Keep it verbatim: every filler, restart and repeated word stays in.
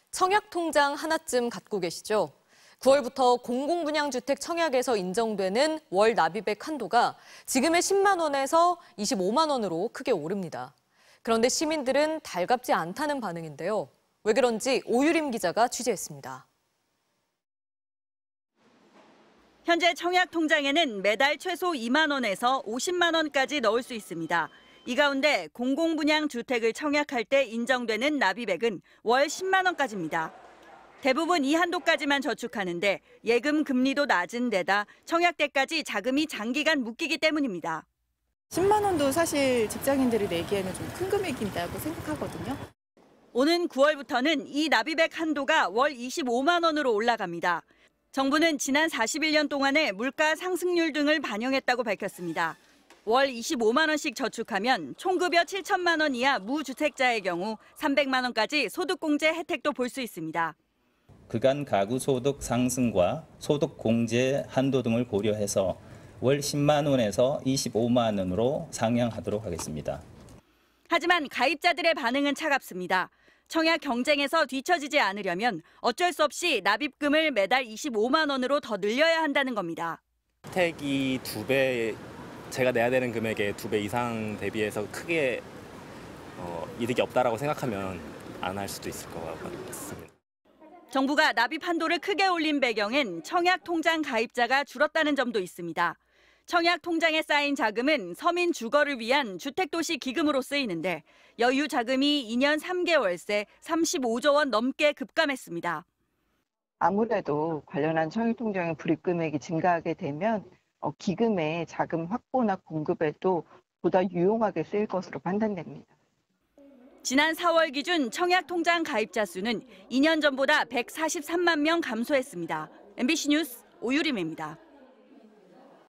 청약통장 하나쯤 갖고 계시죠? 구월부터 공공분양주택 청약에서 인정되는 월 납입액 한도가 지금의 십만 원에서 이십오만 원으로 크게 오릅니다. 그런데 시민들은 달갑지 않다는 반응인데요. 왜 그런지 오유림 기자가 취재했습니다. 현재 청약통장에는 매달 최소 이만 원에서 오십만 원까지 넣을 수 있습니다. 이 가운데 공공분양주택을 청약할 때 인정되는 납입액은 월 십만 원까지입니다. 대부분 이 한도까지만 저축하는데 예금 금리도 낮은 데다 청약 때까지 자금이 장기간 묶이기 때문입니다. 십만 원도 사실 직장인들이 내기에는 좀 큰 금액이라고 생각하거든요. 오는 구월부터는 이 납입액 한도가 월 이십오만 원으로 올라갑니다. 정부는 지난 사십일 년 동안의 물가 상승률 등을 반영했다고 밝혔습니다. 월 이십오만 원씩 저축하면 총급여 칠천만 원 이하 무주택자의 경우 삼백만 원까지 소득공제 혜택도 볼 수 있습니다. 그간 가구 소득 상승과 소득 공제 한도 등을 고려해서 월 십만 원에서 이십오만 원으로 상향하도록 하겠습니다. 하지만 가입자들의 반응은 차갑습니다. 청약 경쟁에서 뒤처지지 않으려면 어쩔 수 없이 납입금을 매달 이십오만 원으로 더 늘려야 한다는 겁니다. 혜택이 두 배, 제가 내야 되는 금액의 두 배 이상 대비해서 크게 어, 이득이 없다라고 생각하면 안 할 수도 있을 것 같습니다. 정부가 납입 한도를 크게 올린 배경엔 청약통장 가입자가 줄었다는 점도 있습니다. 청약통장에 쌓인 자금은 서민 주거를 위한 주택도시 기금으로 쓰이는데 여유 자금이 이 년 삼 개월 새 삼십오조 원 넘게 급감했습니다. 아무래도 관련한 청약통장의 불입금액이 증가하게 되면 기금의 자금 확보나 공급에도 보다 유용하게 쓰일 것으로 판단됩니다. 지난 사월 기준 청약통장 가입자 수는 이 년 전보다 백사십삼만 명 감소했습니다. 엠비씨 뉴스 오유림입니다.